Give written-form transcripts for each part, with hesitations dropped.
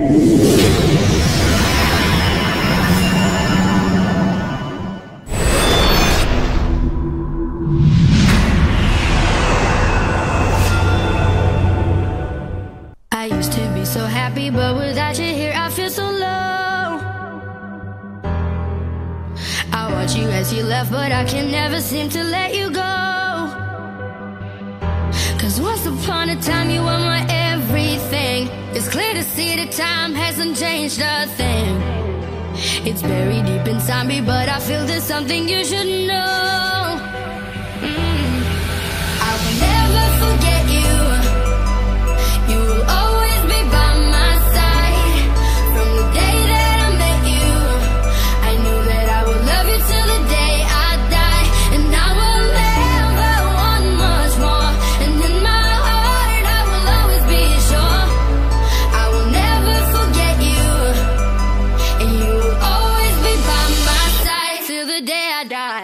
I used to be so happy, but without you here I feel so low. I watch you as you left, but I can never seem to let you go. Cause once upon a time you were my everything. It's clear to see that time hasn't changed a thing. It's buried deep inside me, but I feel there's something you should know. I will never forget you. You will always be by my side. From the day that I met you, I knew that I would love you till the day I die. And I will never want much more. And in my heart I will always be sure I will never forget you. And you will always be by my side till the day I die.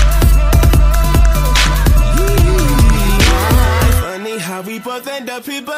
We both end up here